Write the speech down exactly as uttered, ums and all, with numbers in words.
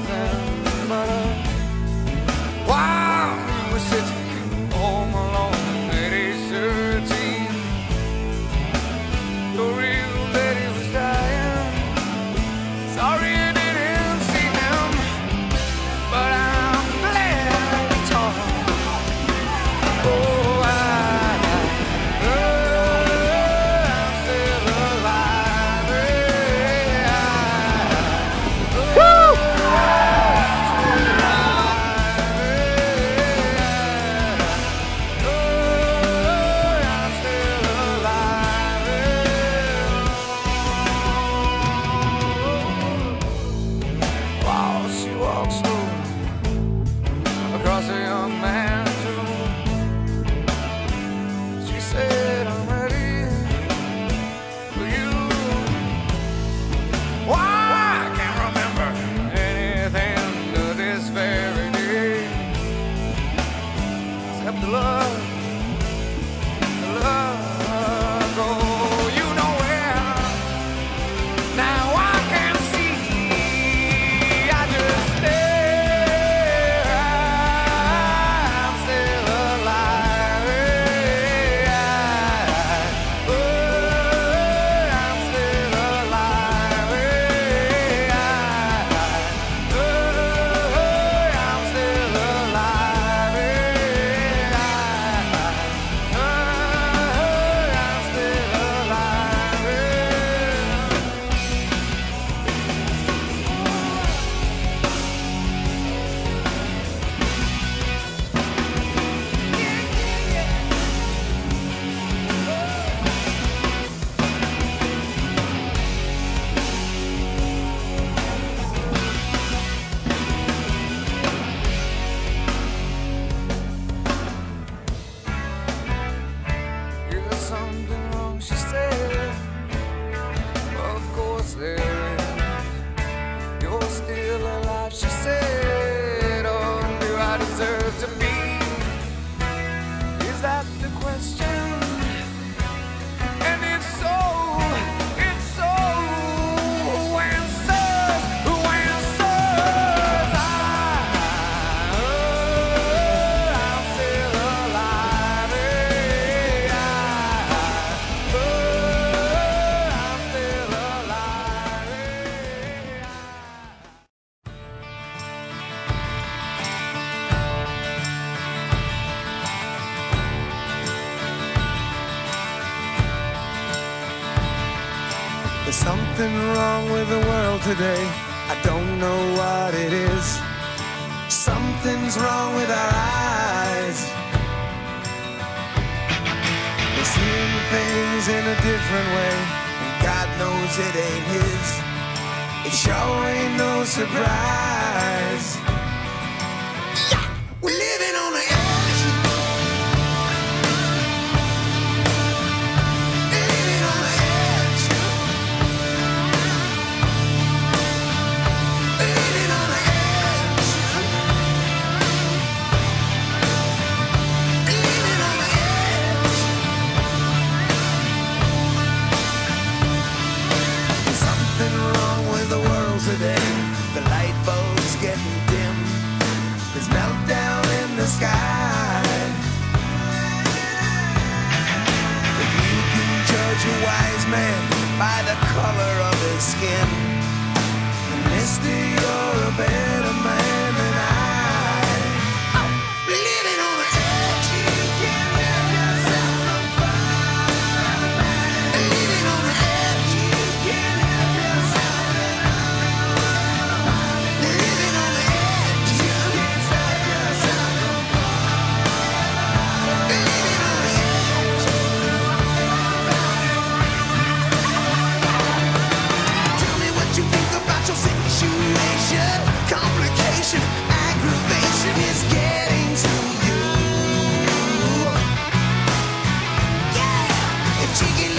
nothing but a while we were sitting home alone at age thirteen. The real lady was dying. Sorry you didn't see him, but I'm glad it's all. Oh, I, oh, I'm still alive. Yeah. Woo! I'm still alive. Yeah. Oh, I'm still alive. Yeah. While she walks slowly across a young man's room, she said, I'm ready for you. Why, I can't remember anything to this very day, except the love, the love. Oh, you know where now I can see. I just stare. I'm still alive. Yeah. Oh, I'm still alive. Yeah. Oh, I'm still alive. Yeah. Oh, I'm still alive. Is something wrong? She said. Of course there is. You're still alive, she said. Oh, do I deserve to be? Is that the question? And it's so, it's so. Who answers? Who answers? I, oh, I'm still alive. Yeah. Oh, I'm still alive. There's something wrong with the world today. I don't know what it is. Something's wrong with our eyes. We're seeing things in a different way, and God knows it ain't His. It sure ain't no surprise. Yeah, we're living on the edge. Living on the edge. Living on the edge. Living on the edge. There's something wrong with the world today. The light bulb's getting dim. There's meltdown in the sky. If you can judge a wise man by the color of his skin, then mister, you're a better man than I. Oh, living on the edge. You can let yourself on fire. Living on the edge. You can help yourself. Living on the edge. You can set yourself on fire. Living on the edge. Tell me what you think about your situation. Complication, aggravation is getting to you. Yeah, if she can